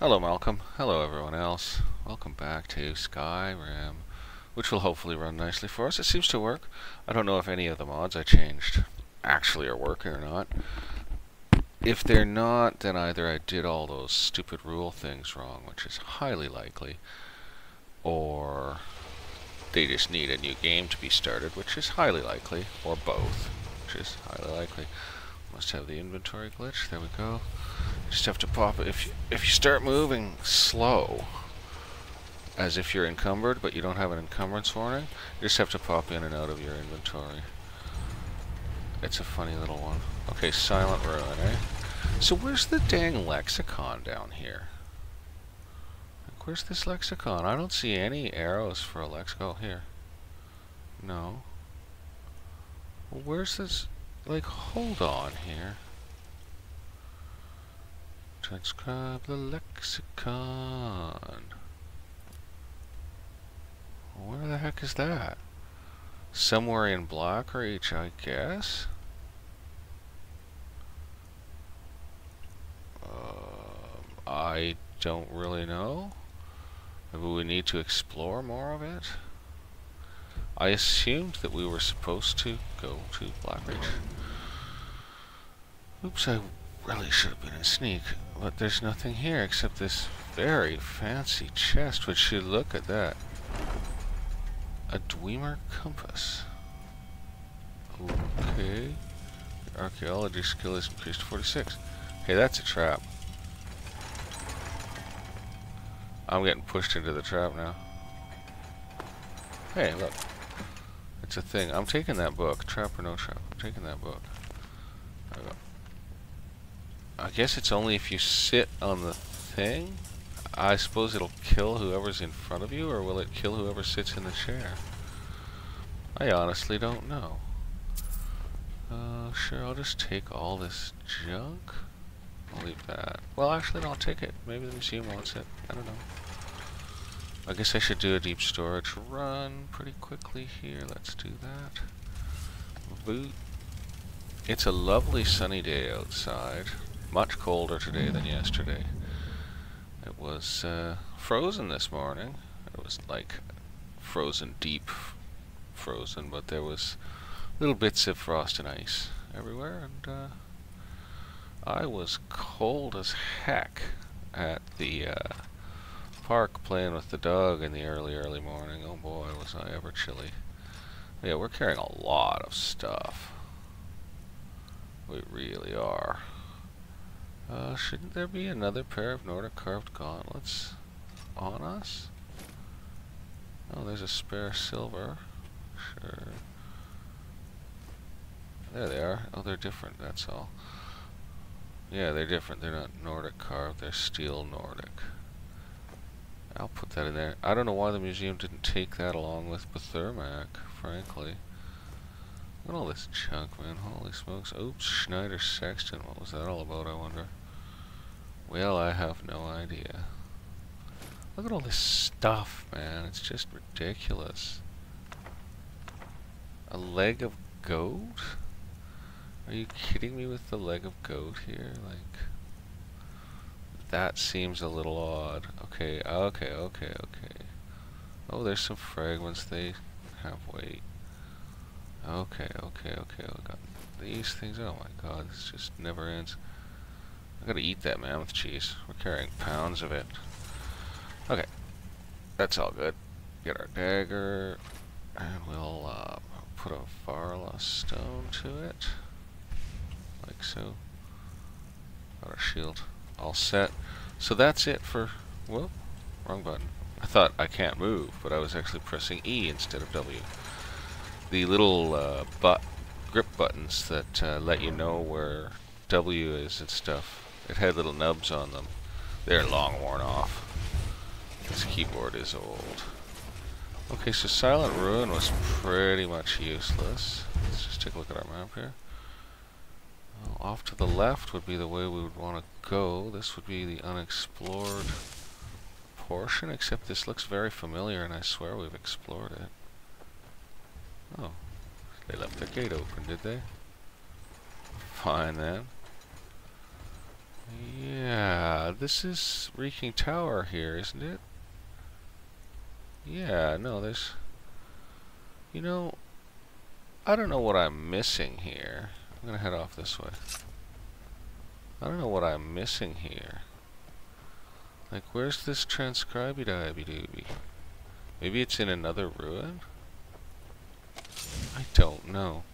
Hello Malcolm, hello everyone else. Welcome back to Skyrim, which will hopefully run nicely for us. It seems to work. I don't know if any of the mods I changed actually are working or not. If they're not, then either I did all those stupid rule things wrong, which is highly likely, or they just need a new game to be started, which is highly likely, or both, which is highly likely. Must have the inventory glitch. There we go. Just have to pop it. If you start moving slow, as if you're encumbered, but you don't have an encumbrance warning, you just have to pop in and out of your inventory. It's a funny little one. Okay, Silent Ruin, eh? So where's the dang lexicon down here? Like, where's this lexicon? I don't see any arrows for a lexicon. Oh, here. No. Well, where's this? Like, hold on here. Transcribe the lexicon. Where the heck is that? Somewhere in Blackreach, I guess? I don't really know. Maybe we need to explore more of it? I assumed that we were supposed to go to Blackreach. Oops, I really should have been a sneak. But there's nothing here except this very fancy chest, which should look at that. A Dwemer compass. Okay. Your archaeology skill is increased to 46. Hey, that's a trap. I'm getting pushed into the trap now. Hey, look. It's a thing. I'm taking that book. Trap or no trap. I'm taking that book. There we go. I guess it's only if you sit on the thing. I suppose it'll kill whoever's in front of you, or will it kill whoever sits in the chair? I honestly don't know. Sure, I'll just take all this junk. I'll leave that. Well, actually, no, I'll take it. Maybe the museum wants it. I don't know. I guess I should do a deep storage run pretty quickly here. Let's do that. Boot. It's a lovely sunny day outside. Much colder today than yesterday. It was frozen this morning. It was like frozen, deep frozen, but there was little bits of frost and ice everywhere, and I was cold as heck at the park playing with the dog in the early morning. Oh boy, was I ever chilly. Yeah, we're carrying a lot of stuff. We really are. Shouldn't there be another pair of Nordic carved gauntlets on us? Oh, there's a spare silver. Sure. There they are. Oh, they're different, that's all. Yeah, they're different. They're not Nordic carved, they're steel Nordic. I'll put that in there. I don't know why the museum didn't take that along with Bethurmac, frankly. Look at all this junk, man. Holy smokes. Oops, Schneider Sexton. What was that all about, I wonder? Well, I have no idea. Look at all this stuff, man. It's just ridiculous. A leg of goat? Are you kidding me with the leg of goat here? Like, that seems a little odd. Okay. Oh, there's some fragments. They have weight. Okay. We got these things. Oh my god, this just never ends. I gotta eat that mammoth cheese. We're carrying pounds of it. Okay. That's all good. Get our dagger. And we'll put a Varla stone to it. Like so. Got our shield all set. So that's it for... Whoop. Wrong button. I thought I can't move, but I was actually pressing E instead of W. The little grip buttons that let you know where W is and stuff. It had little nubs on them. They're long worn off. This keyboard is old. Okay, so Silent Ruin was pretty much useless. Let's just take a look at our map here. Well, off to the left would be the way we would want to go. This would be the unexplored portion, except this looks very familiar and I swear we've explored it. Oh, they left their gate open, did they? Fine then. Yeah, this is Reeking Tower here, isn't it? Yeah, no, there's... You know, I don't know what I'm missing here. I'm gonna head off this way. I don't know what I'm missing here. Like, where's this Transcribey-Dibby-Dooby? Maybe it's in another ruin? I don't know.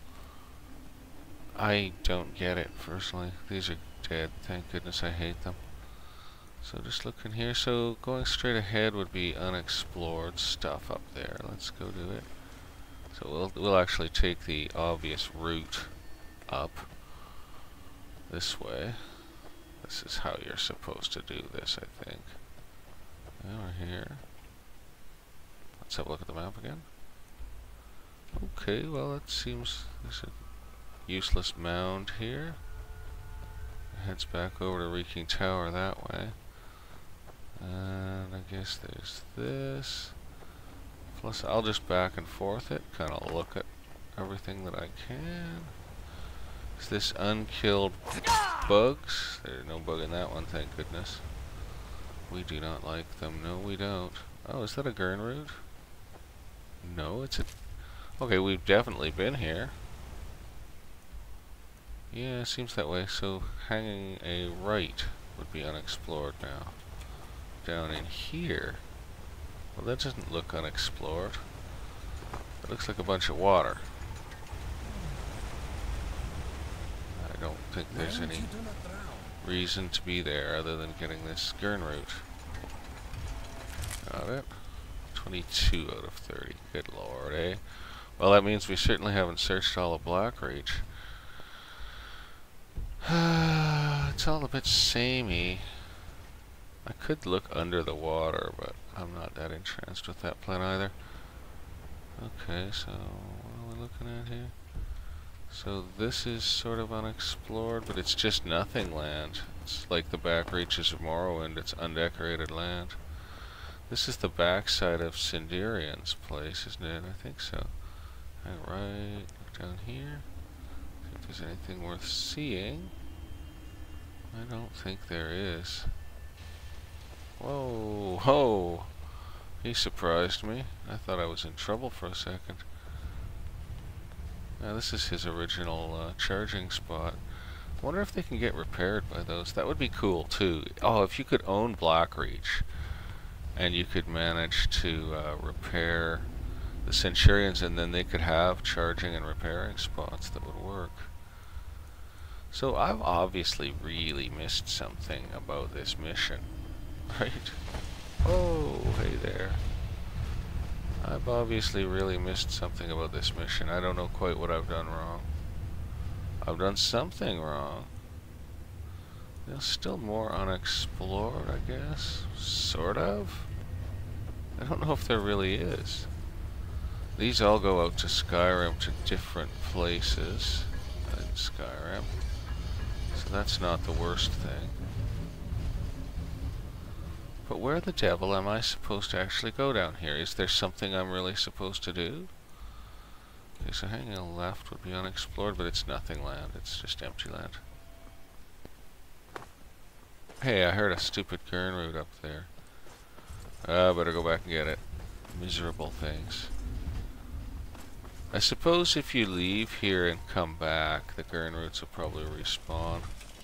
I don't get it, personally. These are dead. Thank goodness, I hate them. So just looking here. So going straight ahead would be unexplored stuff up there. Let's go do it. So we'll actually take the obvious route up this way. This is how you're supposed to do this, I think. Now we're here. Let's have a look at the map again. Okay, well it seems there's a useless mound here. It heads back over to Reeking Tower that way. And I guess there's this. Plus I'll just back and forth it, kind of look at everything that I can. Is this unkilled bugs? There's no bug in that one, thank goodness. We do not like them. No, we don't. Oh, is that a Gernroot? No, it's a... Okay, we've definitely been here. Yeah, seems that way. So, hanging a right would be unexplored now. Down in here. Well, that doesn't look unexplored. It looks like a bunch of water. I don't think there's any reason to be there other than getting this Gernroot. Got it. 22 out of 30. Good lord, eh? Well, that means we certainly haven't searched all of Blackreach. It's all a bit samey. I could look under the water, but I'm not that entranced with that plan either. Okay, so what are we looking at here? So this is sort of unexplored, but it's just nothing land. It's like the back reaches of Morrowind, it's undecorated land. This is the backside of Sinderian's place, isn't it? I think so. Alright, look down here. See if there's anything worth seeing. I don't think there is. Whoa, ho! He surprised me. I thought I was in trouble for a second. Now this is his original charging spot. I wonder if they can get repaired by those. That would be cool too. Oh, if you could own Blackreach and you could manage to repair the Centurions, and then they could have charging and repairing spots that would work. So I've obviously really missed something about this mission, right? Oh, hey there. I've obviously really missed something about this mission. I don't know quite what I've done wrong. I've done something wrong. There's still more unexplored, I guess. Sort of. I don't know if there really is. These all go out to Skyrim, to different places in Skyrim. So that's not the worst thing. But where the devil am I supposed to actually go down here? Is there something I'm really supposed to do? Okay, so hanging left would be unexplored, but it's nothing land. It's just empty land. Hey, I heard a stupid Gernroot up there. I better go back and get it. Miserable things. I suppose if you leave here and come back, the Gernroots will probably respawn,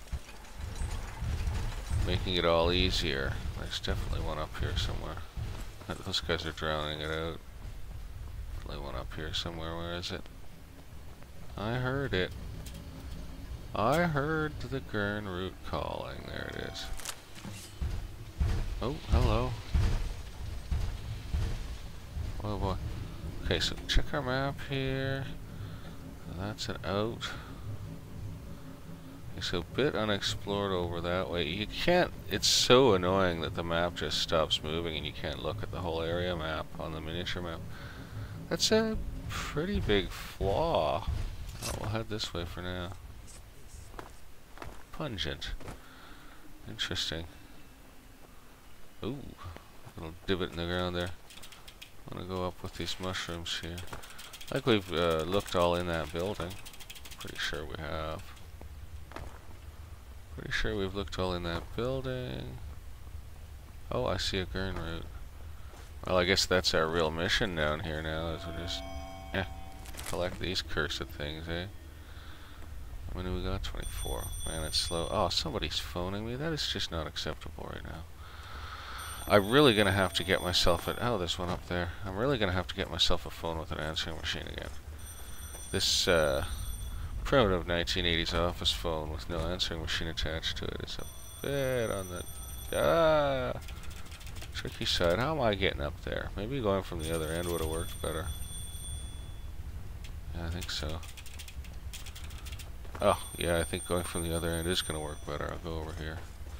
making it all easier. There's definitely one up here somewhere. Those guys are drowning it out. Definitely one up here somewhere. Where is it? I heard it. I heard the Gernroot calling. There it is. Oh, hello. Oh boy. Okay, so check our map here. That's an out. Okay, so a bit unexplored over that way. You can't, it's so annoying that the map just stops moving and you can't look at the whole area map on the miniature map. That's a pretty big flaw. Oh, we'll head this way for now. Pungent. Interesting. Ooh, little divot in the ground there. I'm gonna go up with these mushrooms here. Like we've looked all in that building. Pretty sure we have. Pretty sure we've looked all in that building. Oh, I see a Gurn route. Well, I guess that's our real mission down here now, is we just, collect these cursed things, eh? When do we got? 24. Man, it's slow. Oh, somebody's phoning me. That is just not acceptable right now. I'm really gonna have to get myself a... Oh, there's one up there. I'm really gonna have to get myself a phone with an answering machine again. This, primitive 1980s office phone with no answering machine attached to it is a bit on the tricky side. How am I getting up there? Maybe going from the other end would have worked better. Yeah, I think so. Oh, yeah, I think going from the other end is going to work better. I'll go over here.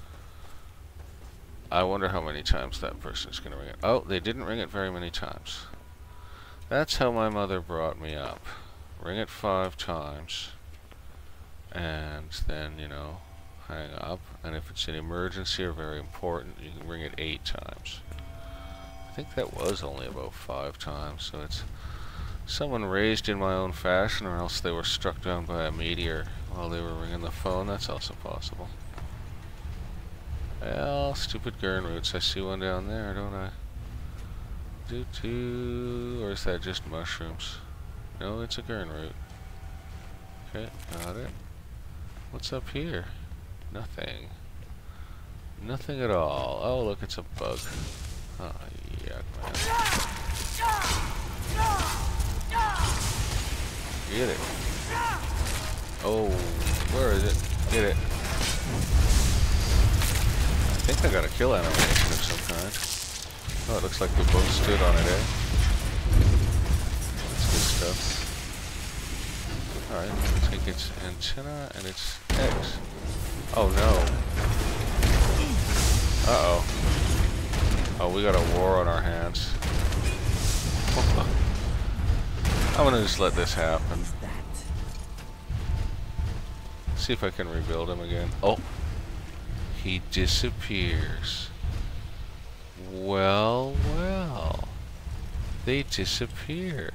I wonder how many times that person's going to ring it. Oh, they didn't ring it very many times. That's how my mother brought me up. Ring it 5 times. And then, you know, hang up. And if it's an emergency or very important, you can ring it 8 times. I think that was only about 5 times, so it's someone raised in my own fashion, or else they were struck down by a meteor while they were ringing the phone. That's also possible. Well, stupid Gurn routes. I see one down there, don't I? Or is that just mushrooms? No, it's a Gurn route. Okay, got it. What's up here? Nothing. Nothing at all. Oh, look, it's a bug. Oh, yuck, man. Get it. Oh, where is it? Get it. I think I got a kill animation of some kind. Oh, it looks like we both stood on it, eh? That's good stuff. Alright, I think it's antenna and it's X. Oh no. Uh-oh. Oh, we got a war on our hands. I'm gonna just let this happen. See if I can rebuild him again. Oh! He disappears. Well, well. They disappear.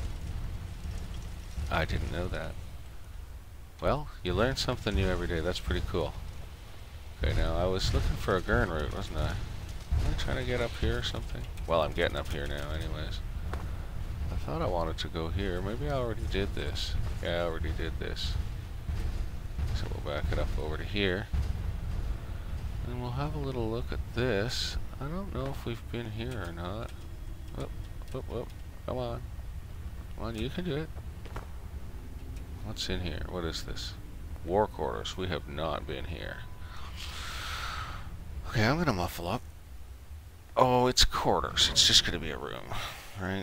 I didn't know that. Well, you learn something new every day. That's pretty cool. Okay, now I was looking for a Gurn route, wasn't I? Am I trying to get up here or something? Well, I'm getting up here now anyways. I thought I wanted to go here. Maybe I already did this. Yeah, I already did this. So we'll back it up over to here. And we'll have a little look at this. I don't know if we've been here or not. Whoop, whoop, whoop. Come on. Come on, you can do it. What's in here? What is this? War quarters. We have not been here. Okay, I'm gonna muffle up. Oh, it's quarters. It's just gonna be a room, right?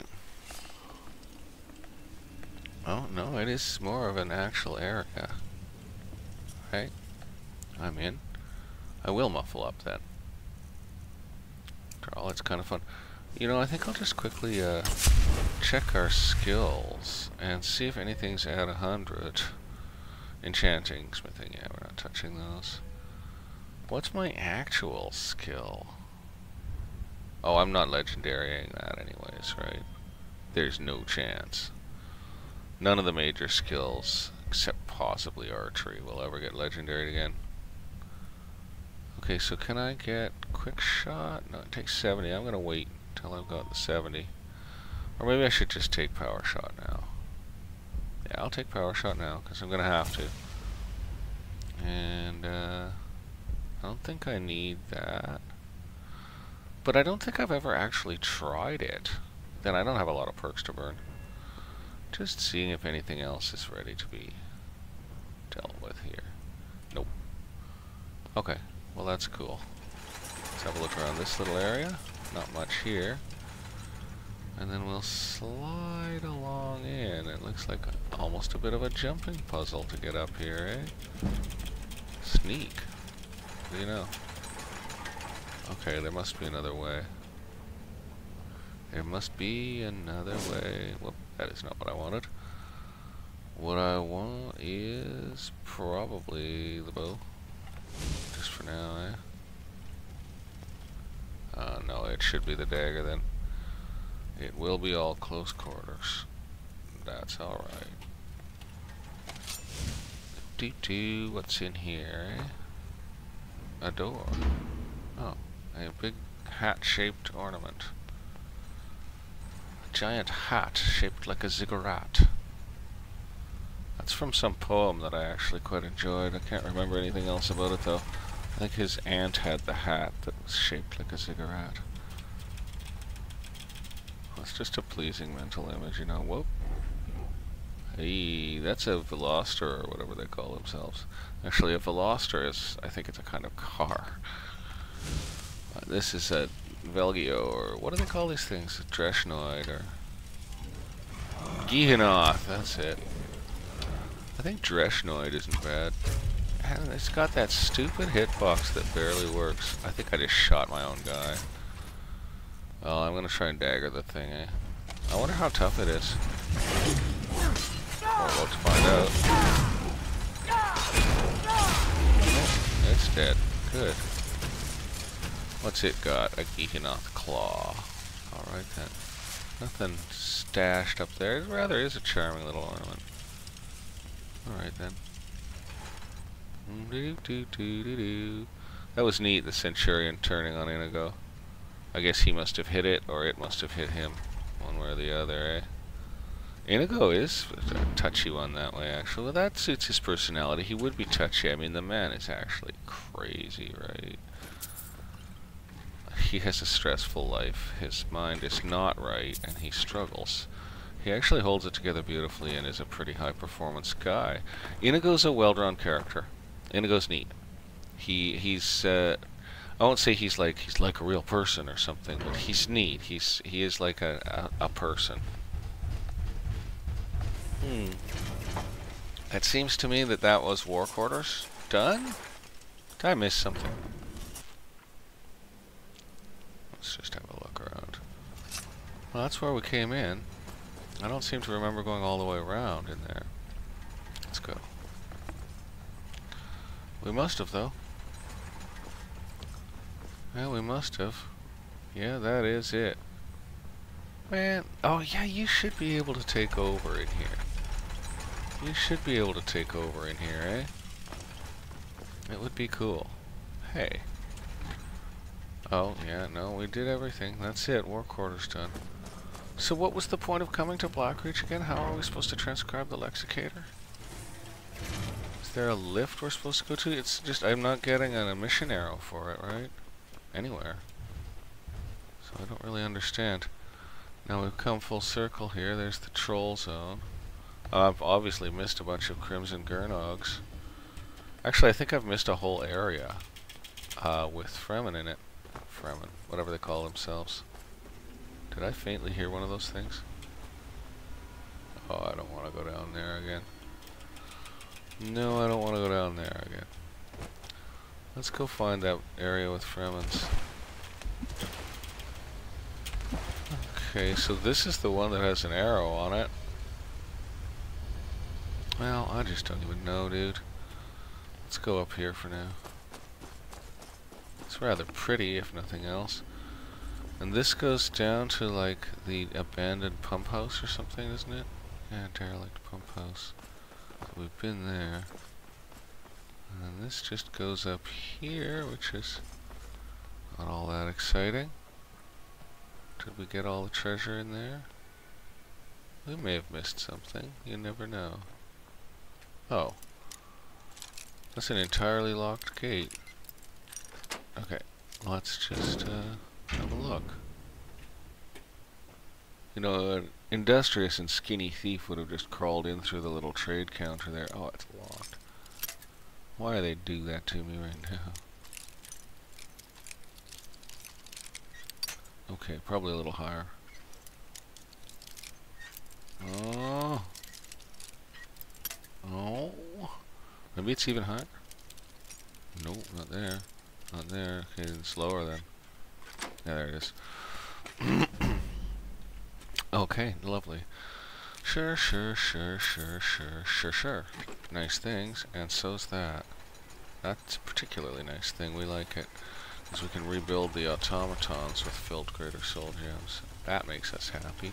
Oh, no, it is more of an actual area. Okay. I'm in. I will muffle up then. After all, it's kind of fun. You know, I think I'll just quickly check our skills and see if anything's at 100. Enchanting, smithing, yeah, we're not touching those. What's my actual skill? Oh, I'm not legendarying that anyways, right? There's no chance. None of the major skills, except possibly archery, will ever get legendary again. Okay, so can I get quick shot? No, it takes 70. I'm gonna wait until I've got the 70. Or maybe I should just take power shot now. Yeah, I'll take power shot now, because I'm gonna have to. And, I don't think I need that. But I don't think I've ever actually tried it. Then I don't have a lot of perks to burn. Just seeing if anything else is ready to be dealt with here. Nope. Okay, well that's cool. Let's have a look around this little area. Not much here. And then we'll slide along in. It looks like almost a bit of a jumping puzzle to get up here, eh? Sneak. What do you know? Okay, there must be another way. There must be another way. Whoop, that is not what I wanted. What I want is probably the bow. Just for now, eh? No, it should be the dagger then. It will be all close quarters. That's alright. What's in here, eh? a door. Oh, a big hat-shaped ornament. A giant hat shaped like a ziggurat. That's from some poem that I actually quite enjoyed. I can't remember anything else about it though. I think his aunt had the hat that was shaped like a ziggurat. Well, it's just a pleasing mental image, you know. Whoop. Hey, that's a Veloster or whatever they call themselves. Actually, a Veloster is, I think it's a kind of car. This is a Velgio, or what do they call these things? A Dreshnoid, or Geehanoth, that's it. I think Dreshnoid isn't bad. And it's got that stupid hitbox that barely works. I think I just shot my own guy. Well, I'm gonna try and dagger the thing, eh? I wonder how tough it is. Well, let's find out. Oh, it's dead. Good. What's it got? A Geehanoth claw. Alright then. Nothing stashed up there. It rather is a charming little ornament. Alright then. That was neat, the Centurion turning on Inigo. I guess he must have hit it, or it must have hit him. One way or the other, eh? Inigo is a touchy one that way, actually. Well, that suits his personality. He would be touchy. I mean, the man is actually crazy, right? He has a stressful life. His mind is not right, and he struggles. He actually holds it together beautifully and is a pretty high-performance guy. Inigo's a well-drawn character. Inigo's neat. He's I won't say he's like a real person or something, but he's neat. He is like a person. It seems to me that was War Quarters. Done? Did I miss something? Let's just have a look around. Well, that's where we came in. I don't seem to remember going all the way around in there. Let's go. We must have, though. Yeah, we must have. Yeah, that is it. Man, oh yeah, you should be able to take over in here. You should be able to take over in here, eh? It would be cool. Hey. Oh, yeah, no, we did everything. That's it, War Quarters done. So what was the point of coming to Blackreach again? How are we supposed to transcribe the Lexicator? Is there a lift we're supposed to go to? It's just, I'm not getting an emission arrow for it, right? Anywhere. So I don't really understand. Now we've come full circle here. There's the troll zone. I've obviously missed a bunch of Crimson Gurnogs. Actually, I think I've missed a whole area with Fremen in it. Fremen, whatever they call themselves. Did I faintly hear one of those things? Oh, I don't want to go down there again. No, I don't want to go down there again. Let's go find that area with Fremens. Okay, so this is the one that has an arrow on it. Well, I just don't even know, dude. Let's go up here for now. It's rather pretty, if nothing else. And this goes down to, like, the abandoned pump house or something, isn't it? Yeah, derelict pump house. So we've been there. And this just goes up here, which is not all that exciting. Did we get all the treasure in there? We may have missed something. You never know. Oh. That's an entirely locked gate. Okay. Let's just have a look. You know, an industrious and skinny thief would have just crawled in through the little trade counter there. Oh, it's locked. Why do they do that to me right now? Okay, probably a little higher. Oh. Oh. Maybe it's even higher? Nope, not there. Not there. Okay, it's lower then. Yeah, there it is. Okay, lovely. Sure. Nice things, and so's that. That's a particularly nice thing. We like it. Because we can rebuild the automatons with filled greater soul gems. That makes us happy.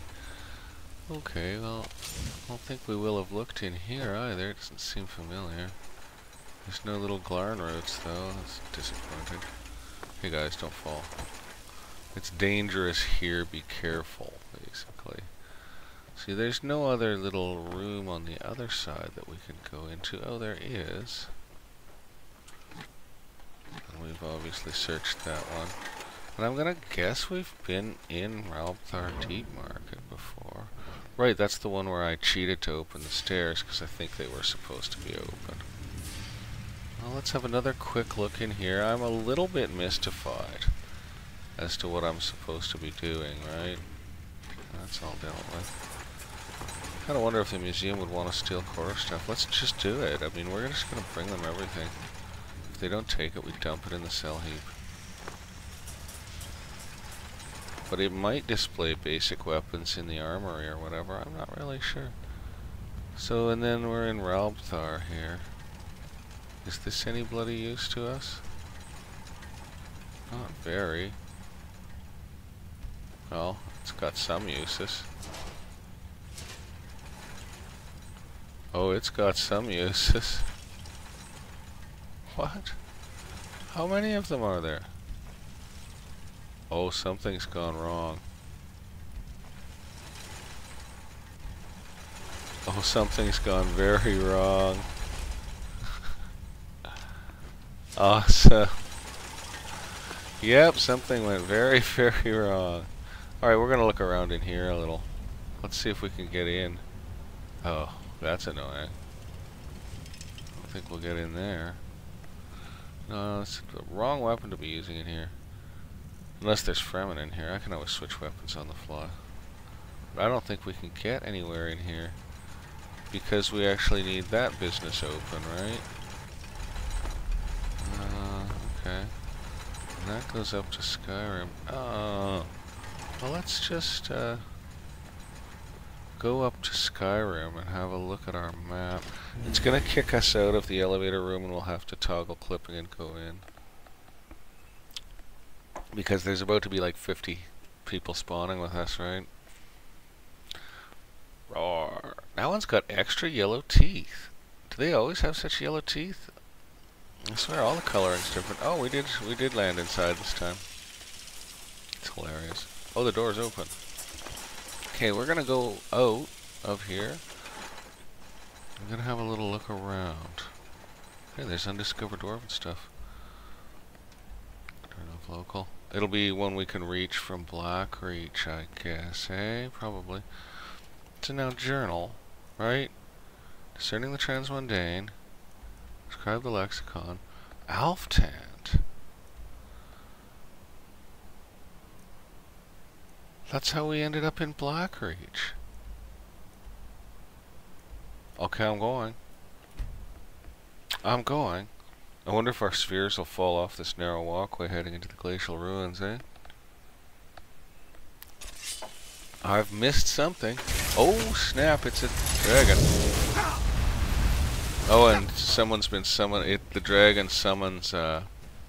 Okay, well, I don't think we will have looked in here either. It doesn't seem familiar. There's no little Glarn roots though. That's disappointing. Hey guys, don't fall. It's dangerous here, be careful, basically. See, there's no other little room on the other side that we can go into. Oh, there is. And we've obviously searched that one. And I'm gonna guess we've been in Ralpthar Teat Market before. Right, that's the one where I cheated to open the stairs because I think they were supposed to be open. Well, let's have another quick look in here. I'm a little bit mystified as to what I'm supposed to be doing, right? That's all dealt with. Kind of wonder if the museum would want to steal core stuff. Let's just do it. I mean, we're just going to bring them everything. If they don't take it, we dump it in the cell heap. But it might display basic weapons in the armory or whatever. I'm not really sure. So, and then we're in Ralpthar here. Is this any bloody use to us? Not very. Well, it's got some uses. Oh, it's got some uses. What? How many of them are there? Oh, something's gone wrong. Oh, something's gone very wrong. Awesome. Yep, something went very, very wrong. Alright, we're gonna look around in here a little. Let's see if we can get in. Oh, that's annoying. I don't think we'll get in there. No, it's the wrong weapon to be using in here. Unless there's Fremen in here. I can always switch weapons on the fly. But I don't think we can get anywhere in here. Because we actually need that business open, right? Okay. And that goes up to Skyrim. Oh. Well, let's just go up to Skyrim and have a look at our map. It's gonna kick us out of the elevator room and we'll have to toggle clipping and go in. Because there's about to be like 50 people spawning with us, right? Roar. That one's got extra yellow teeth. Do they always have such yellow teeth? I swear all the coloring's different. Oh, we did land inside this time. It's hilarious. Oh, the door's open. Okay, we're gonna go out of here. I'm gonna have a little look around. Hey, there's undiscovered dwarven stuff. Turn off local. It'll be one we can reach from Blackreach, I guess, eh? Probably. So now journal, right? Discerning the transmundane. Describe the lexicon. Alftant. That's how we ended up in Blackreach. Okay, I'm going. I'm going. I wonder if our spheres will fall off this narrow walkway heading into the glacial ruins, eh? I've missed something. Oh, snap, it's a dragon. Oh, and someone's been summoned. The dragon summons dwarven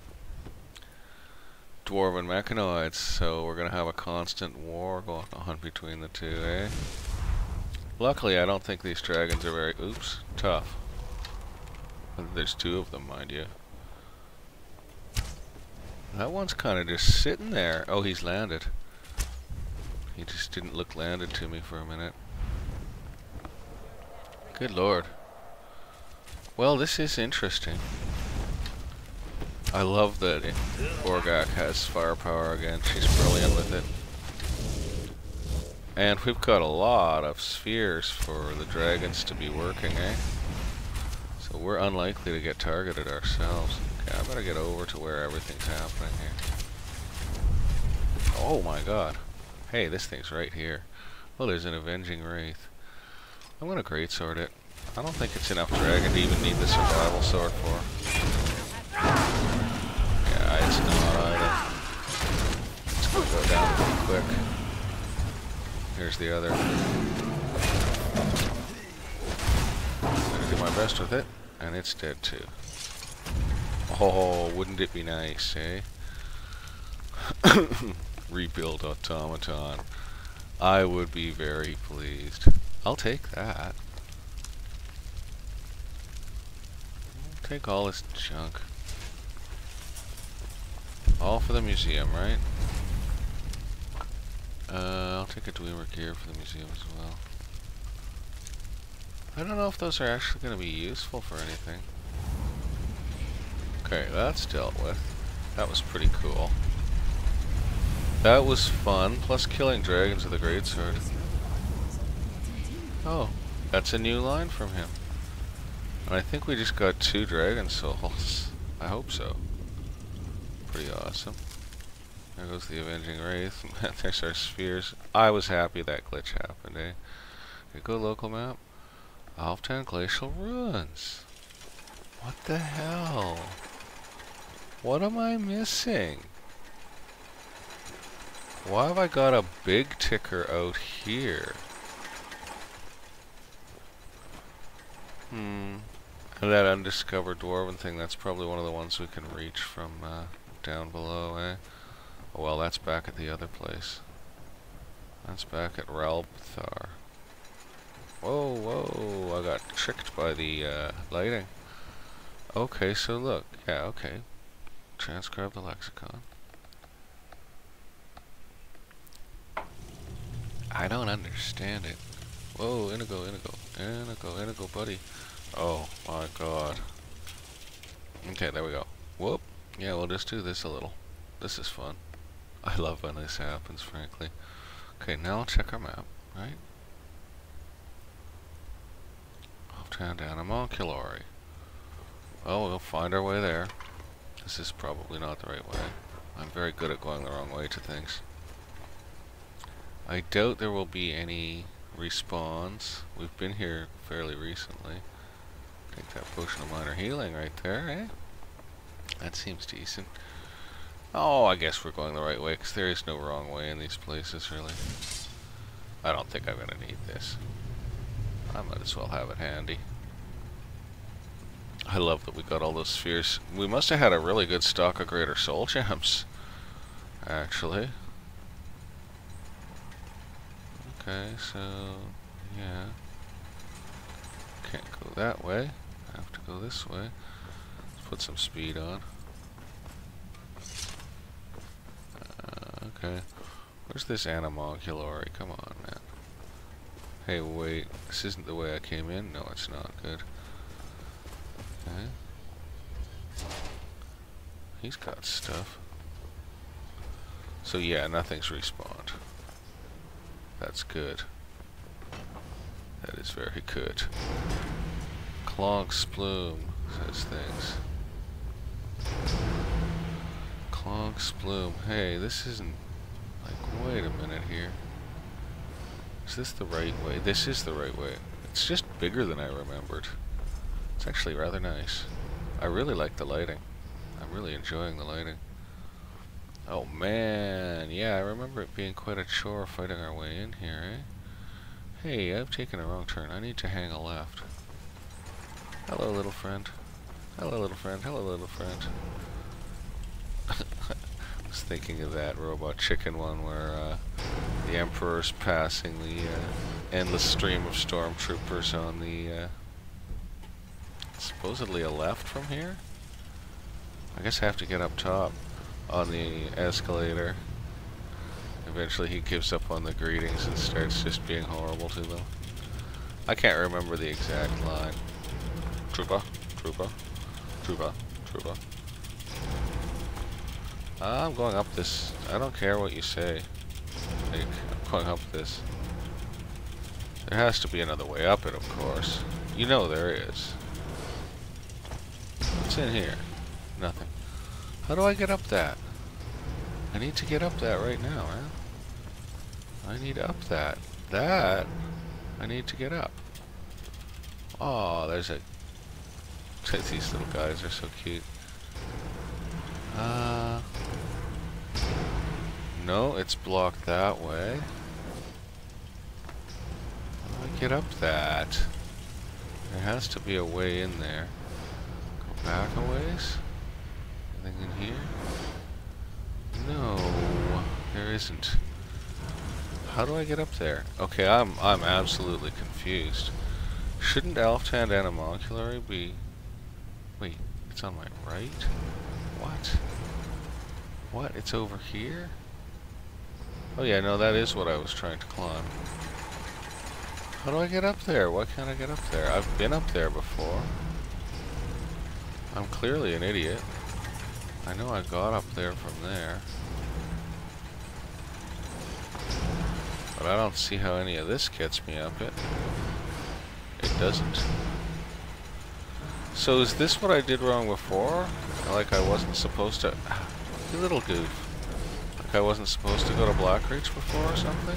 mechanoids, so we're gonna have a constant war going on between the two, eh? Luckily, I don't think these dragons are very, tough. There's two of them, mind you. That one's kind of just sitting there. Oh, he's landed. He just didn't look landed to me for a minute. Good lord. Well, this is interesting. I love that Orgak has firepower again. She's brilliant with it. And we've got a lot of spheres for the dragons to be working, eh? So we're unlikely to get targeted ourselves. Okay, I better get over to where everything's happening here. Oh my god. Hey, this thing's right here. Oh, there's an avenging wraith. I'm gonna greatsword it. I don't think it's enough dragon to even need the survival sword for. Yeah, it's not either. It's gonna go down pretty quick. Here's the other. I'm gonna do my best with it, and it's dead too. Oh, wouldn't it be nice, eh? Rebuild automaton. I would be very pleased. I'll take that. Take all this junk. All for the museum, right? I'll take a Dwemer gear for the museum as well. I don't know if those are actually going to be useful for anything. Okay, that's dealt with. That was pretty cool. That was fun, plus killing dragons with a greatsword. Oh, that's a new line from him. And I think we just got 2 dragon souls. I hope so. Pretty awesome. There goes the Avenging Wraith. There's our spheres. I was happy that glitch happened, eh? Okay, go local map. Alftan Glacial Ruins. What the hell? What am I missing? Why have I got a big ticker out here? And that undiscovered dwarven thing, that's probably one of the ones we can reach from down below, eh? Oh, well, that's back at the other place. That's back at Ralbthar. Whoa, whoa, I got tricked by the lighting. Okay, so look. Yeah, okay. Transcribe the lexicon. I don't understand it. Whoa, Inigo, Inigo. Inigo, Inigo, buddy. Oh, my God. Okay, there we go. Whoop. Yeah, we'll just do this a little. This is fun. I love when this happens, frankly. Okay, now I'll check our map, right? Alftan Danamon Kilori. Well, we'll find our way there. This is probably not the right way. I'm very good at going the wrong way to things. I doubt there will be any respawns. We've been here fairly recently. Take that potion of minor healing right there, eh? That seems decent. Oh, I guess we're going the right way, because there is no wrong way in these places, really. I don't think I'm going to need this. I might as well have it handy. I love that we got all those spheres. We must have had a really good stock of Greater Soul Gems, actually. Okay, so, yeah. Can't go that way. I have to go this way. Let's put some speed on. Okay. Where's this Animalculori? Come on, man. Hey, wait. This isn't the way I came in? No, it's not. Good. Okay. He's got stuff. So yeah, nothing's respawned. That's good. That is very good. Clog Splume says things. Clog Splume. Hey, this isn't... Like, wait a minute here. Is this the right way? This is the right way. It's just bigger than I remembered. It's actually rather nice. I really like the lighting. I'm really enjoying the lighting. Oh man, yeah, I remember it being quite a chore fighting our way in here, eh? Hey, I've taken a wrong turn. I need to hang a left. Hello, little friend. Hello, little friend. Hello, little friend. I was thinking of that Robot Chicken one where the Emperor's passing the endless stream of stormtroopers on the supposedly a left from here? I guess I have to get up top on the escalator. Eventually he gives up on the greetings and starts just being horrible to them. I can't remember the exact line. Troopa, troopa, troopa, troopa. I'm going up this. I don't care what you say. Like, I'm going up this. There has to be another way up it, of course. You know there is. What's in here? Nothing. How do I get up that? I need to get up that right now, man. I need up that. That I need to get up. Oh, there's a... These little guys are so cute. No, it's blocked that way. How do I get up that? There has to be a way in there. Go back a ways? Anything in here? No, there isn't. How do I get up there? Okay, I'm absolutely confused. Shouldn't Alftan Animalculori be... Wait, it's on my right? What? What? It's over here? Oh yeah, no, that is what I was trying to climb. How do I get up there? Why can't I get up there? I've been up there before. I'm clearly an idiot. I know I got up there from there. But I don't see how any of this gets me up it. It doesn't. So is this what I did wrong before? Like I wasn't supposed to... You little goof. Like I wasn't supposed to go to Blackreach before or something?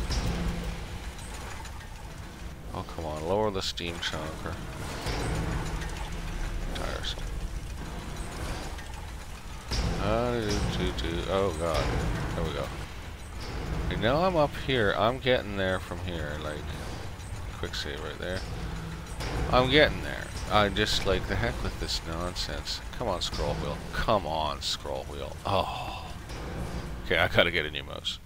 Oh, come on. Lower the steam chunker. Tiresome. Oh, God. There we go. Okay, now I'm up here. I'm getting there from here. Like, quick save right there. I'm getting there. I just, like, the heck with this nonsense. Come on, scroll wheel. Come on, scroll wheel. Oh. Okay, I gotta get a new mouse.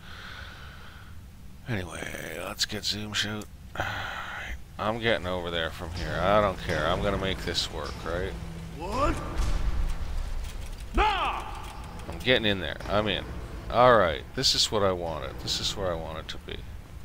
Anyway, let's get zoom shoot. I'm getting over there from here. I don't care. I'm gonna make this work, right? What? Nah! I'm getting in there. I'm in. Alright, this is what I wanted. This is where I want it to be.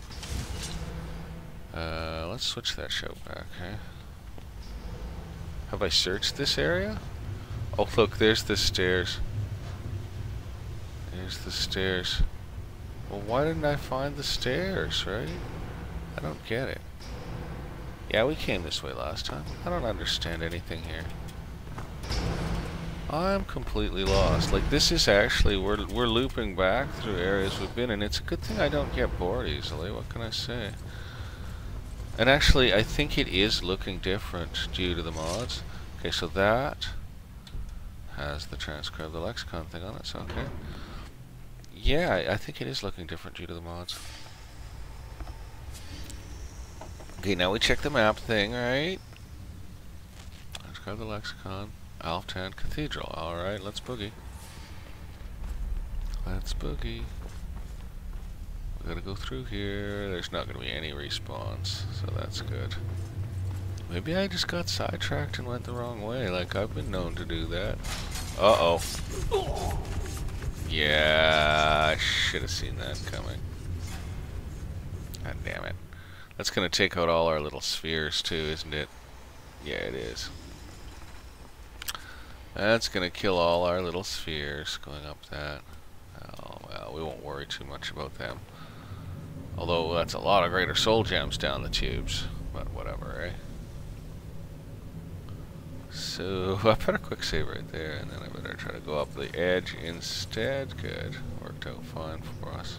Let's switch that show back, okay? Have I searched this area? Oh, look, there's the stairs. There's the stairs. Well, why didn't I find the stairs, right? I don't get it. Yeah, we came this way last time. I don't understand anything here. I'm completely lost. Like, this is actually, we're looping back through areas we've been in. It's a good thing I don't get bored easily. What can I say? And actually, I think it is looking different due to the mods. Okay, so that has the transcribe the lexicon thing on it, so okay. Yeah, I think it is looking different due to the mods. Okay, now we check the map thing, right? Transcribe the lexicon. Alftan Cathedral. Alright, let's boogie. Let's boogie. We gotta go through here. There's not gonna be any respawns, so that's good. Maybe I just got sidetracked and went the wrong way. Like, I've been known to do that. Uh-oh. Yeah, I should have seen that coming. God damn it. That's gonna take out all our little spheres too, isn't it? Yeah, it is. That's gonna kill all our little spheres going up that. Oh, well, we won't worry too much about them. Although, that's a lot of greater soul gems down the tubes. But whatever, eh? So, I better quick save right there, and then I better try to go up the edge instead. Good. Worked out fine for us.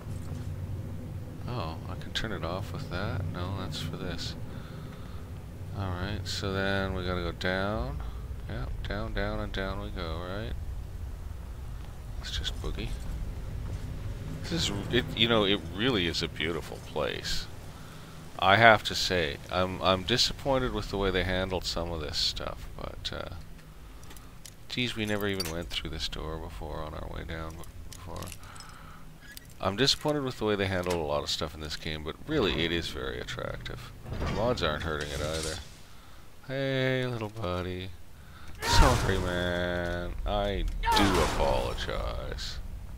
Oh, I can turn it off with that? No, that's for this. Alright, so then we gotta go down. Yeah, down, down, and down we go, right? Let's just boogie. This is, you know, it really is a beautiful place. I have to say, I'm disappointed with the way they handled some of this stuff, but, geez, we never even went through this door before on our way down before. I'm disappointed with the way they handled a lot of stuff in this game, but really it is very attractive. The mods aren't hurting it either. Hey, little buddy. Sorry, man. I do apologize.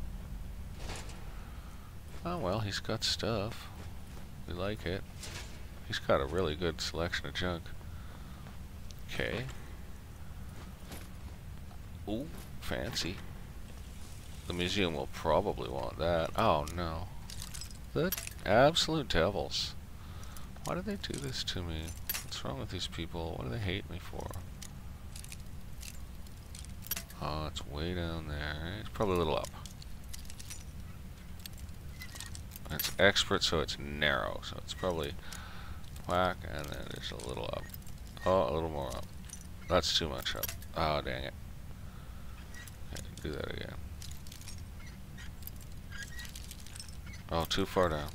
Oh, well, he's got stuff. We like it. He's got a really good selection of junk. Okay. Ooh, fancy. The museum will probably want that. Oh, no. The absolute devils. Why do they do this to me? What's wrong with these people? What do they hate me for? Oh, it's way down there. It's probably a little up. It's expert, so it's narrow. So it's probably whack, and then there's a little up. Oh, a little more up. That's too much up. Oh, dang it. Okay, do that again. Oh, too far down.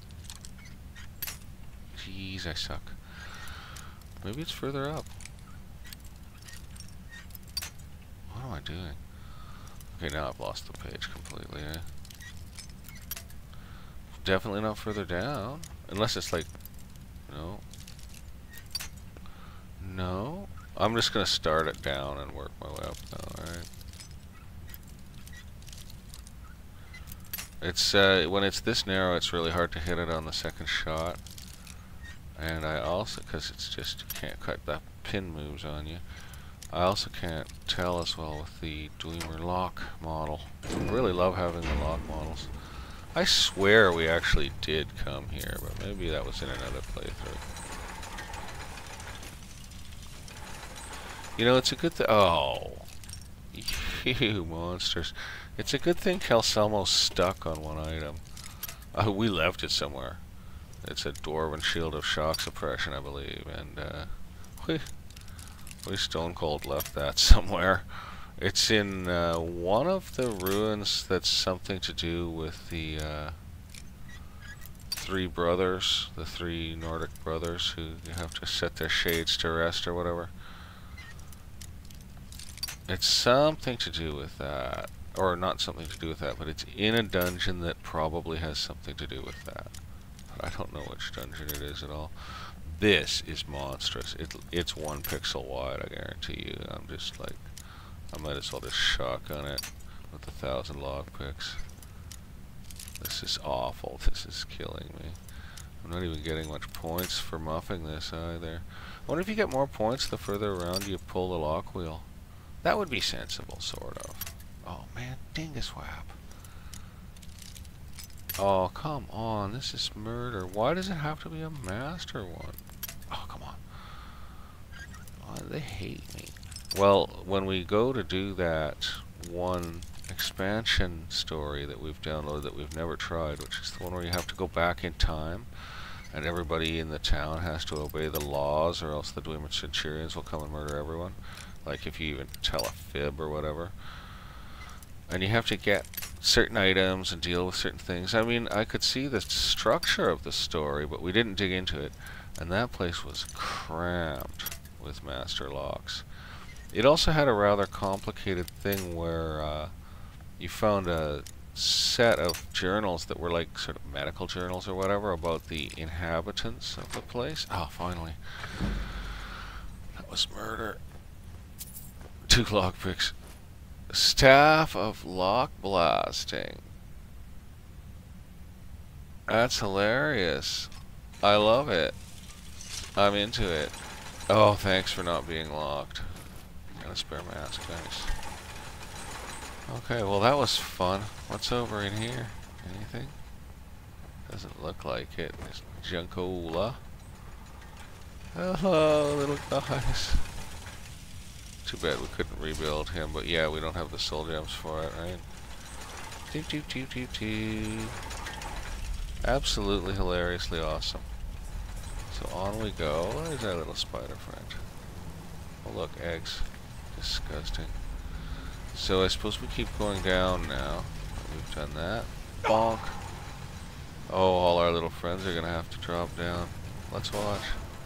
Jeez, I suck. Maybe it's further up. What am I doing? Okay, now I've lost the page completely, eh? Definitely not further down. Unless it's like... No. No? I'm just gonna start it down and work my way up though, alright? It's, when it's this narrow, it's really hard to hit it on the second shot. And I also, because it's just, you can't cut the pin moves on you. I also can't tell as well with the Dwemer lock model. I really love having the lock models. I swear we actually did come here, but maybe that was in another playthrough. You know, it's a good thing. Oh, you monsters! It's a good thing Calcelmo's stuck on one item. We left it somewhere. It's a Dwarven Shield of Shock Suppression, I believe, and we Stone Cold left that somewhere. It's in one of the ruins that's something to do with the three brothers, the three Nordic brothers who you have to set their shades to rest or whatever. It's something to do with that. Or not something to do with that, but it's in a dungeon that probably has something to do with that. But I don't know which dungeon it is at all. This is monstrous. It's 1 pixel wide, I guarantee you. I'm just like, I might as well just shotgun it with 1,000 lockpicks. This is awful. This is killing me. I'm not even getting much points for muffing this either. I wonder if you get more points the further around you pull the lock wheel. That would be sensible, sort of. Oh man, dingus whap. Oh, come on, this is murder. Why does it have to be a master one? Oh, come on. Oh, they hate me. Well, when we go to do that one expansion story that we've downloaded that we've never tried, which is the one where you have to go back in time, and everybody in the town has to obey the laws, or else the Dwemer Centurions will come and murder everyone. Like if you even tell a fib or whatever. And you have to get certain items and deal with certain things. I mean, I could see the structure of the story, but we didn't dig into it. And that place was crammed with master locks. It also had a rather complicated thing where you found a set of journals that were like sort of medical journals or whatever about the inhabitants of the place. Oh, finally. That was murder. 2 lockpicks. Staff of Lock Blasting. That's hilarious. I love it. I'm into it. Oh, thanks for not being locked. Got a spare mask, thanks. Okay, well that was fun. What's over in here? Anything? Doesn't look like it. There's Junkola. Hello, little guys. Too bad we couldn't rebuild him, but yeah, we don't have the soul gems for it, right? Doo doo doo doo doo. Absolutely hilariously awesome. So on we go. Where's our little spider friend? Oh look, eggs. Disgusting. So I suppose we keep going down now. We've done that. Bonk. Oh, all our little friends are gonna have to drop down. Let's watch.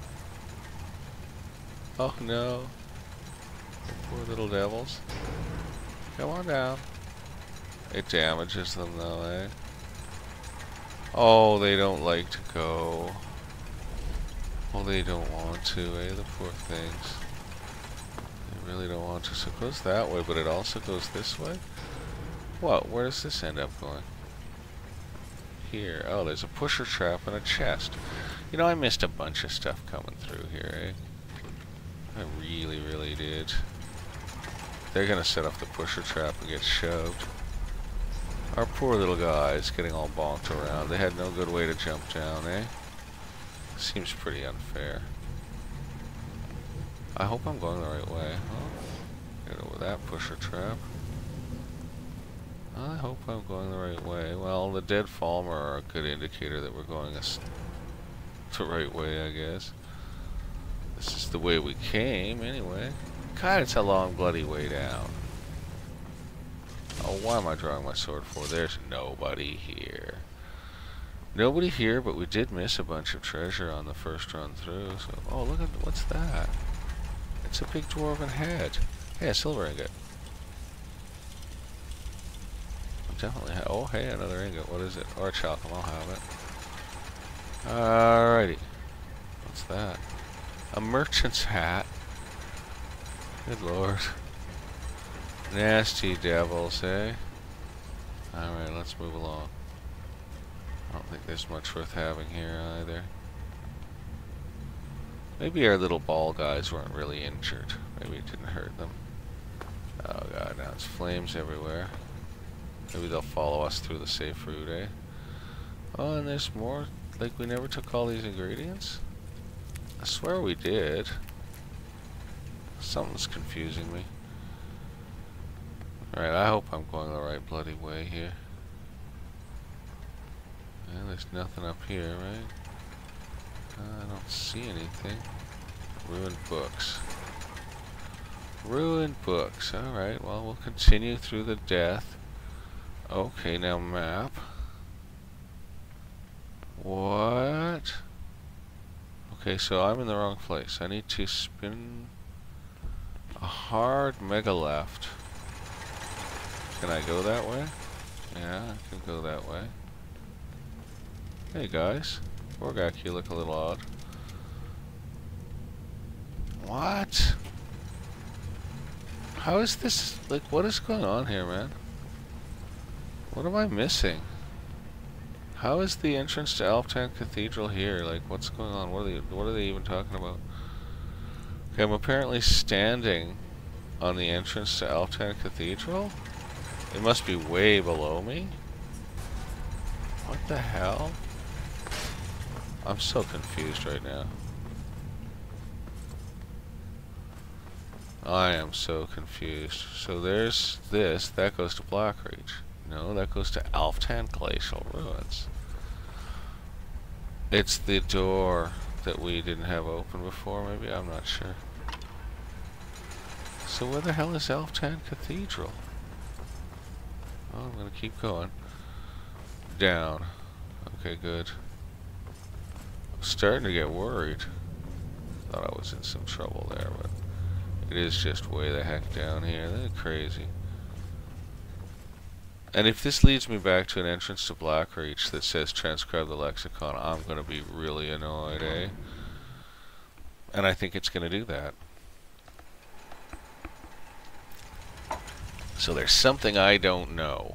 Oh no. Poor little devils. Come on down. It damages them though, eh? Oh, they don't like to go. Oh, they don't want to, eh? The poor things. They really don't want to. So it goes that way, but it also goes this way? What? Where does this end up going? Here. Oh, there's a pusher trap and a chest. You know, I missed a bunch of stuff coming through here, eh? I really, really did. They're gonna set off the pusher trap and get shoved. Our poor little guys getting all bonked around. They had no good way to jump down, eh? Seems pretty unfair. I hope I'm going the right way. Oh, get over that pusher trap. I hope I'm going the right way. Well, the dead Falmer are a good indicator that we're going the right way, I guess. This is the way we came, anyway. God, it's a long, bloody way down. Oh, why am I drawing my sword for? There's nobody here. Nobody here, but we did miss a bunch of treasure on the first run through. So, oh, look at what's that? It's a big dwarven head. Hey, a silver ingot. Definitely. Oh, hey, another ingot. What is it? Or chalcum. I'll have it. Alrighty. What's that? A merchant's hat. Good lord. Nasty devils, eh? Alright, let's move along. I don't think there's much worth having here either. Maybe our little ball guys weren't really injured. Maybe it didn't hurt them. Oh god, now it's flames everywhere. Maybe they'll follow us through the safe route, eh? Oh, and there's more. Like, we never took all these ingredients? I swear we did. Something's confusing me. Alright, I hope I'm going the right bloody way here. And there's nothing up here, right? I don't see anything. Ruined books. Ruined books. Alright, well, we'll continue through the death. Okay, now map. What? Okay, so I'm in the wrong place. I need to spin a hard mega left. Can I go that way? Yeah, I can go that way. Hey guys. Borgak, you look a little odd. What? How is this? Like, what is going on here, man? What am I missing? How is the entrance to Alftan Cathedral here? Like, what's going on? What are they even talking about? Okay, I'm apparently standing on the entrance to Alftan Cathedral. It must be way below me. What the hell? I'm so confused right now. I am so confused. So there's this. That goes to Blackreach. No, that goes to Alftan Glacial Ruins. It's the door that we didn't have open before, maybe? I'm not sure. So where the hell is Alftan Cathedral? Oh, I'm gonna keep going. Down. Okay, good. I'm starting to get worried. Thought I was in some trouble there, but it is just way the heck down here. That's crazy. And if this leads me back to an entrance to Blackreach that says transcribe the lexicon, I'm going to be really annoyed, eh? And I think it's going to do that. So there's something I don't know.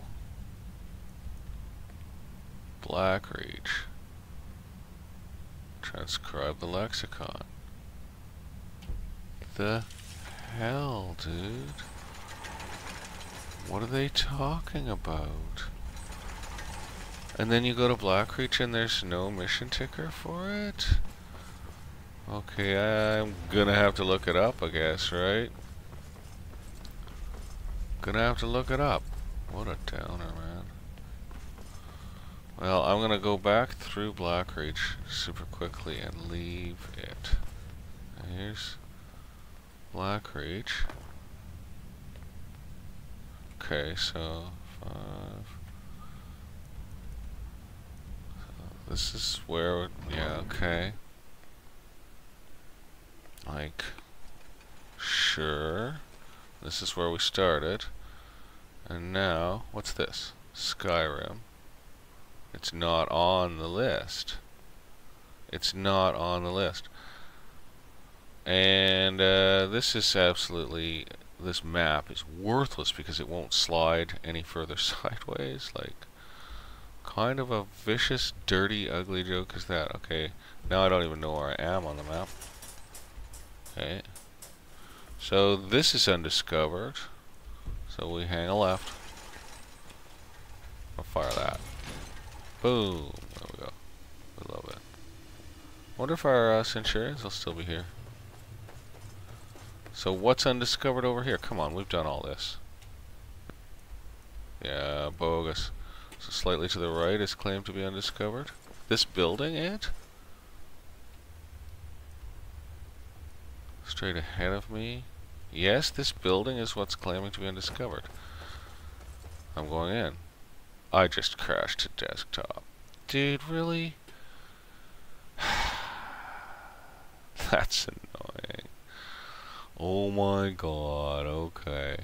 Blackreach. Transcribe the lexicon. The hell, dude? What are they talking about? And then you go to Blackreach and there's no mission ticker for it? Okay, I'm gonna have to look it up, I guess, right? Gonna have to look it up. What a downer, man. Well, I'm gonna go back through Blackreach super quickly and leave it. Here's Blackreach. Okay, so 5. This is where, yeah, okay. Like, sure. This is where we started. And now, what's this? Skyrim. It's not on the list. It's not on the list. And this is absolutely, this map is worthless because it won't slide any further sideways. Like, kind of a vicious, dirty, ugly joke is that. Okay, now I don't even know where I am on the map. Okay. So this is undiscovered. So we hang a left. I'll fire that. Boom. There we go. I love it. Wonder if our Centurions will still be here. So what's undiscovered over here? Come on, we've done all this. Yeah, bogus. So slightly to the right is claimed to be undiscovered. This building, it? Straight ahead of me. Yes, this building is what's claiming to be undiscovered. I'm going in. I just crashed to desktop. Dude, really? That's annoying. Oh my god, okay.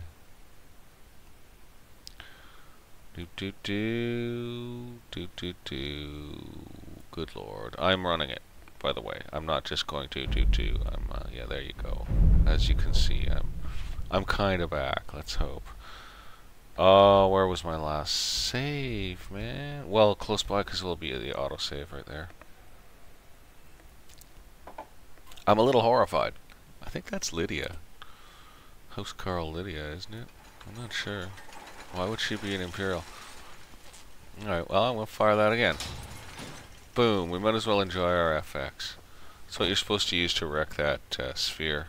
Good lord. I'm running it, by the way. I'm not just going to. I'm, yeah, there you go. As you can see, I'm I'm kind of back. Let's hope. Oh, where was my last save, man? Well, close by because it'll be the autosave right there. I'm a little horrified. I think that's Lydia. House Carl Lydia, isn't it? I'm not sure. Why would she be an Imperial? Alright, well, I'm going to fire that again. Boom. We might as well enjoy our FX. That's what you're supposed to use to wreck that sphere.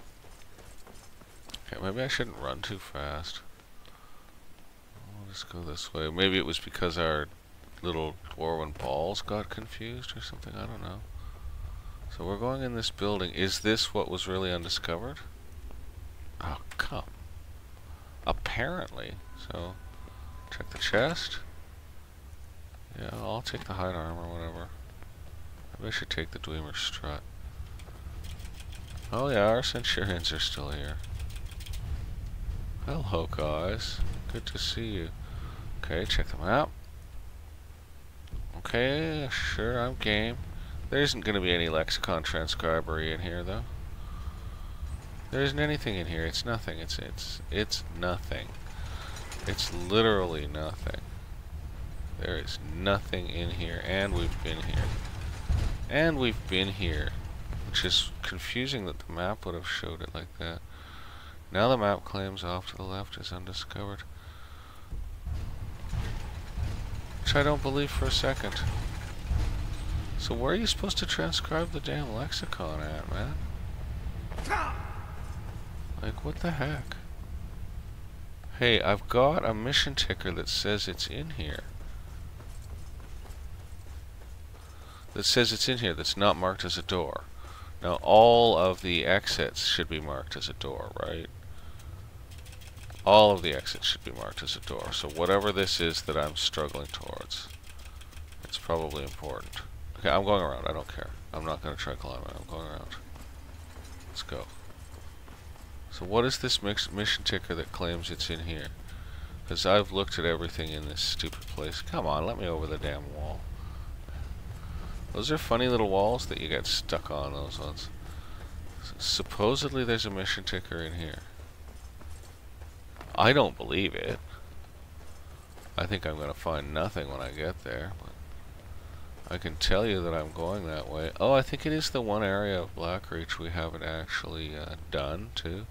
Okay, maybe I shouldn't run too fast. I'll just go this way. Maybe it was because our little dwarven balls got confused or something. I don't know. So we're going in this building. Is this what was really undiscovered? Oh, come. Apparently. So, check the chest. Yeah, I'll take the hide armor, whatever. Maybe I should take the Dwemer strut. Oh yeah, our Centurions are still here. Hello, guys. Good to see you. Okay, check them out. Okay, sure, I'm game. There isn't going to be any lexicon transcribery in here, though. There isn't anything in here. It's nothing. It's nothing. It's literally nothing. There is nothing in here, and we've been here. And we've been here. Which is confusing that the map would have showed it like that. Now the map claims off to the left is undiscovered. Which I don't believe for a second. So where are you supposed to transcribe the damn lexicon at, man? Like, what the heck? Hey, I've got a mission ticker that says it's in here. That says it's in here, that's not marked as a door. Now, all of the exits should be marked as a door, right? All of the exits should be marked as a door. So whatever this is that I'm struggling towards, it's probably important. Okay, I'm going around. I don't care. I'm not going to try climbing. I'm going around. Let's go. So what is this mission ticker that claims it's in here? Because I've looked at everything in this stupid place. Come on, let me over the damn wall. Those are funny little walls that you get stuck on, those ones. Supposedly there's a mission ticker in here. I don't believe it. I think I'm going to find nothing when I get there. But I can tell you that I'm going that way. Oh, I think it is the one area of Blackreach we haven't actually done, too.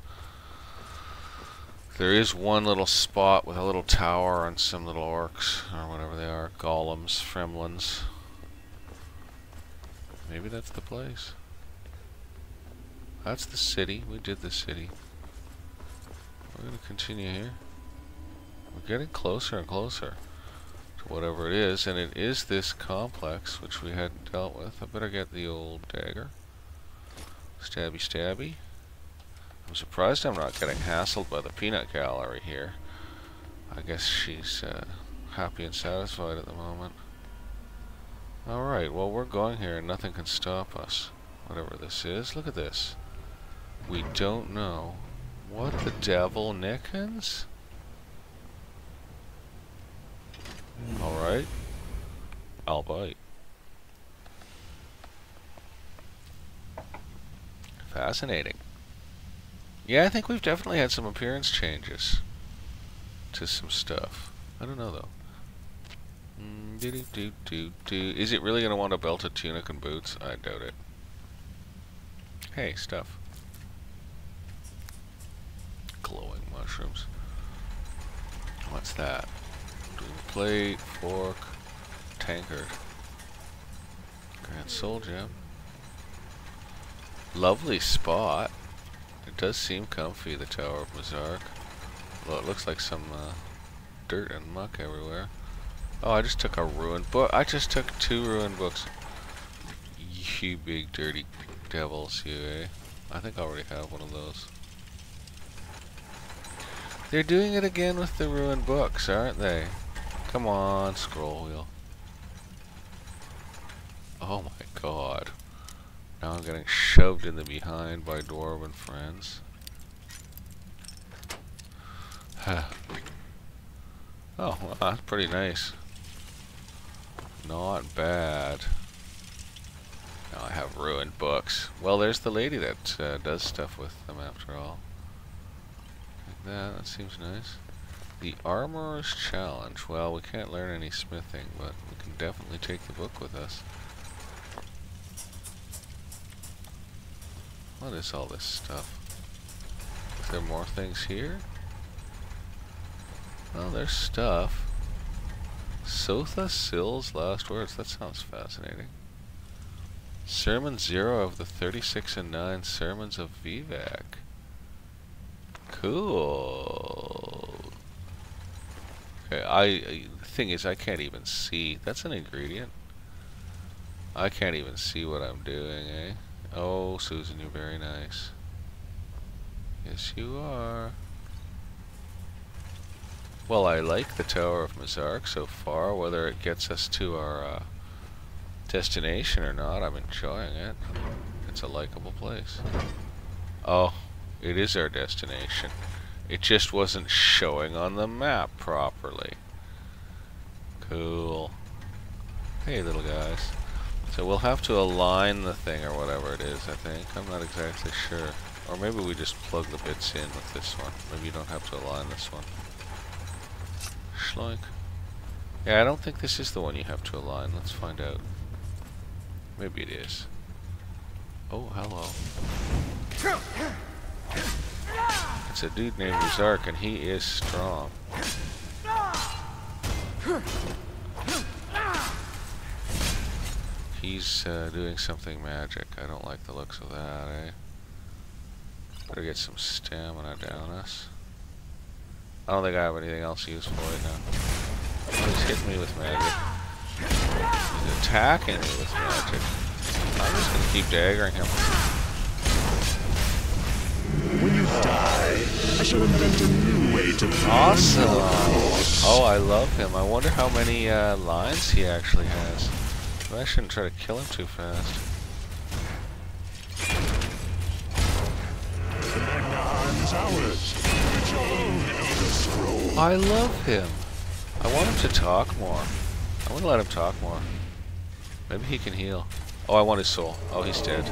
There is one little spot with a little tower and some little orcs, or whatever they are, golems, fremlins. Maybe that's the place. That's the city. We did the city. We're going to continue here. We're getting closer and closer to whatever it is, and it is this complex, which we hadn't dealt with. I better get the old dagger. Stabby, stabby. I'm surprised I'm not getting hassled by the peanut gallery here. I guess she's happy and satisfied at the moment. Alright, well, we're going here and nothing can stop us. Whatever this is. Look at this. We don't know. What the devil, Nickens? Alright. I'll bite. Fascinating. Yeah, I think we've definitely had some appearance changes to some stuff. I don't know, though. Is it really going to want a belted tunic and boots? I doubt it. Hey, stuff. Glowing mushrooms. What's that? Plate, fork, tankard. Grand Soul Gem. Lovely spot. It does seem comfy, the Tower of Mizark. Although it looks like some dirt and muck everywhere. Oh, I just took a ruined book. I just took 2 ruined books. You big dirty devils, you, eh? I think I already have one of those. They're doing it again with the ruined books, aren't they? Come on, scroll wheel. Oh my god. Now I'm getting shoved in the behind by dwarven friends. Oh, well, that's pretty nice. Not bad. Now I have ruined books. Well, there's the lady that does stuff with them after all. that. That seems nice. The Armorer's Challenge. Well, we can't learn any smithing, but we can definitely take the book with us. What is all this stuff? Is there more things here? Oh, there's stuff. Sotha Sill's last words. That sounds fascinating. Sermon 0 of the 36 and 9 Sermons of Vivek. Cool. Okay, the thing is, I can't even see. That's an ingredient. I can't even see what I'm doing, eh? Oh, Susan, you're very nice. Yes, you are. Well, I like the Tower of Mizark so far. Whether it gets us to our destination or not, I'm enjoying it. It's a likable place. Oh, it is our destination. It just wasn't showing on the map properly. Cool. Hey, little guys. So we'll have to align the thing or whatever it is, I think. I'm not exactly sure. Or maybe we just plug the bits in with this one. Maybe you don't have to align this one. Schloink. Yeah, I don't think this is the one you have to align. Let's find out. Maybe it is. Oh, hello. It's a dude named Mizark, and he is strong. He's doing something magic. I don't like the looks of that, eh? Better get some stamina down us. I don't think I have anything else useful right now. He's hitting me with magic. He's attacking me with magic. I'm just gonna keep daggering him. When you die, I shall invent a new way to play. Awesome! Oh, I love him. I wonder how many lines he actually has. I shouldn't try to kill him too fast. The Magnahan's ours. It's your own Elder Scroll. I love him. I want him to talk more. I want to let him talk more. Maybe he can heal. Oh, I want his soul. Oh, he's dead.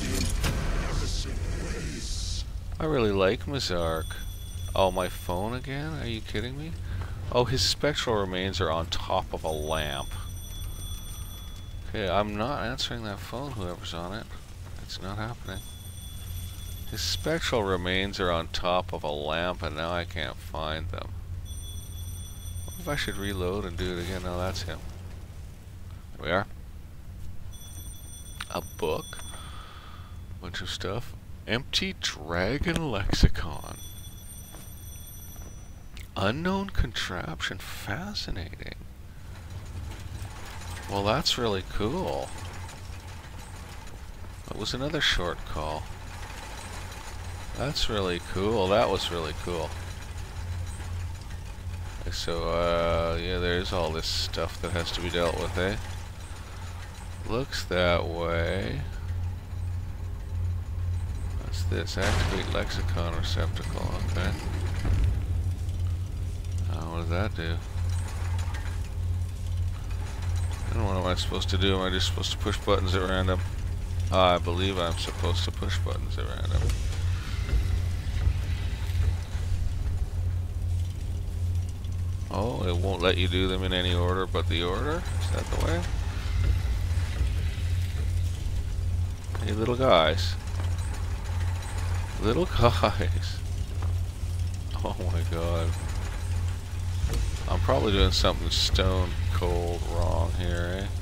I really like Mizark. Oh, my phone again? Are you kidding me? Oh, his spectral remains are on top of a lamp. Okay, I'm not answering that phone, whoever's on it. It's not happening. His spectral remains are on top of a lamp, and now I can't find them. What if I should reload and do it again? No, that's him. There we are. A book. Bunch of stuff. Empty Dragon Lexicon. Unknown contraption. Fascinating. Well, that's really cool. That was another short call. That's really cool. That was really cool. Okay, so, yeah, there's all this stuff that has to be dealt with, eh? Looks that way. What's this? Activate lexicon receptacle. Okay. What does that do? I don't know, what am I supposed to do? Am I just supposed to push buttons at random? I believe I'm supposed to push buttons at random. Oh, it won't let you do them in any order but the order? Is that the way? Hey, little guys. Little guys. Oh my god. I'm probably doing something stone cold wrong here, eh?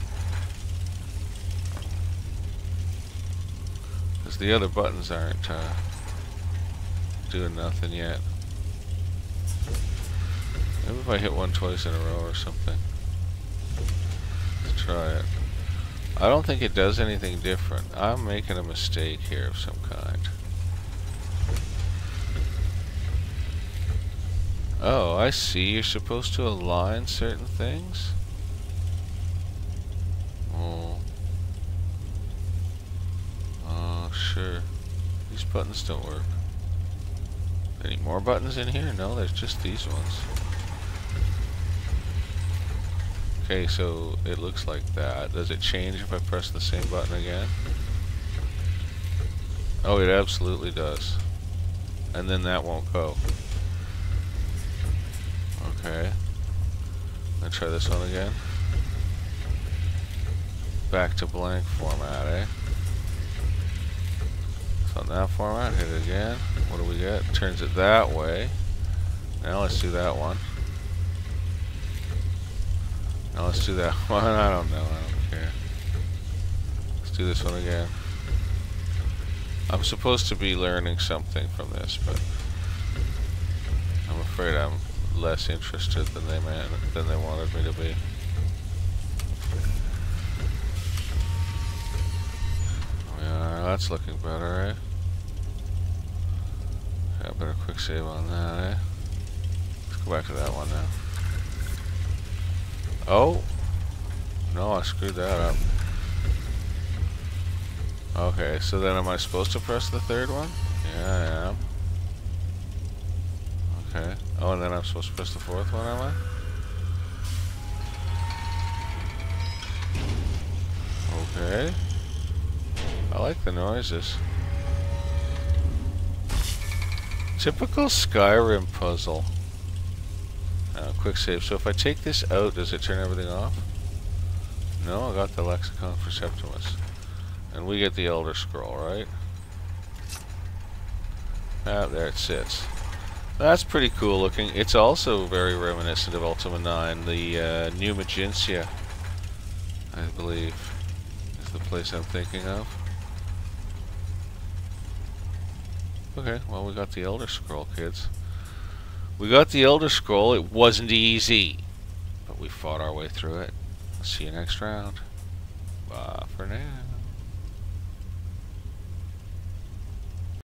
Because the other buttons aren't doing nothing yet. Maybe if I hit one twice in a row or something. Let's try it. I don't think it does anything different. I'm making a mistake here of some kind. Oh, I see. You're supposed to align certain things? Oh. Oh, sure. These buttons don't work. Any more buttons in here? No, there's just these ones. Okay, so it looks like that. Does it change if I press the same button again? Oh, it absolutely does. And then that won't go. Okay. Let's try this one again. Back to blank format, eh? So on that format, hit it again. What do we get? Turns it that way. Now let's do that one. Now let's do that one. I don't know. I don't care. Let's do this one again. I'm supposed to be learning something from this, but I'm afraid I'm less interested than they wanted me to be. Yeah, that's looking better, eh? Yeah, better quick save on that, eh? Let's go back to that one now. Oh! No, I screwed that up. Okay, so then am I supposed to press the third one? Yeah, I am. Okay. Oh, and then I'm supposed to press the fourth one, am I? Okay. I like the noises. Typical Skyrim puzzle. Quick save. So if I take this out, does it turn everything off? No, I got the Lexicon for Septimus. And we get the Elder Scroll, right? Ah, there it sits. That's pretty cool looking. It's also very reminiscent of Ultima 9. The New Magintia, I believe, is the place I'm thinking of. Okay, well, we got the Elder Scroll, kids. We got the Elder Scroll. It wasn't easy, but we fought our way through it. See you next round. Bye for now.